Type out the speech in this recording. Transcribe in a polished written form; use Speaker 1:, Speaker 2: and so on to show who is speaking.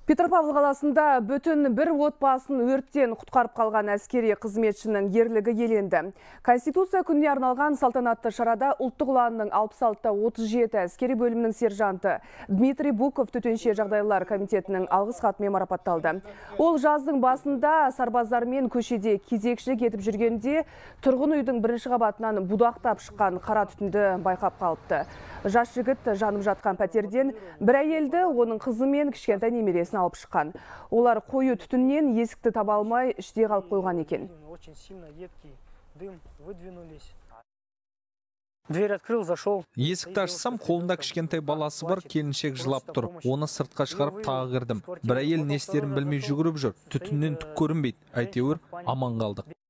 Speaker 1: Петропавл қаласында бүтін бір отбасын өрттен құтқарып қалған әскери қызметшінің ерлігі еленді. Конституция күніне арналған салтанатты шарада ұлттық ұланның 66-37 әскери бөлімінің сержанты Дмитрий Буков төтенше жағдайлар комитетінің алғыс хатымен марапатталды. Ол жаздың басында сарбаздармен көшеде кезекшілік етіп жүргенде тұрғын үйдің бірінші қабатынан будақтап шыққан қара түтінді байқап қалыпты. Жас жігіт жанып жатқан пәтерден бір әйелді, оның қызы мен кішкентай немересін алып шыққан. Олар қою түтіннен есікті таба алмай іште қалып қойған екен.
Speaker 2: Дверь открыл, зашел.
Speaker 3: Есікті ашсам, қолында кішкентай баласы бар, келіншек жылап тұр. Оны сыртқа шығарып тағы кірдім. Бір әйел не істерін білмей жүгіріп жүр. Түтіннен түк көрінбейді. Әйтеуір аман қалдық.